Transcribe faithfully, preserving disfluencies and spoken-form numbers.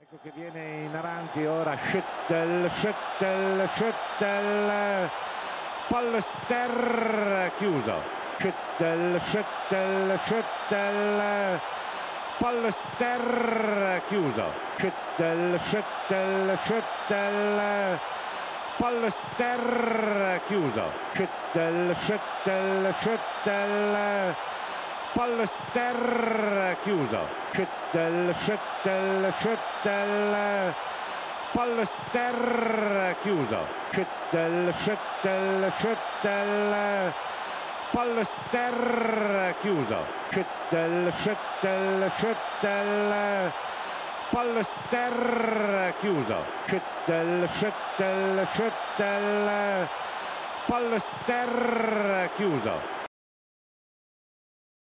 Ecco che viene in avanti ora Schüttl, Schüttl, Schüttl, Polster chiuso, Schüttl, Schüttl, Schüttl, Polster chiuso, Schüttl, Schüttl, Schüttl, Polster chiuso, Schüttl, Schüttl, Schüttl, Polster chiuso, Schüttl, Schüttl, Schüttl, Polster chiuso, Schüttl, Schüttl, Schüttl, Polster chiuso, Schüttl, Schüttl, Schüttl, Polster chiuso, Schüttl, Schüttl, Schüttl, Polster chiuso.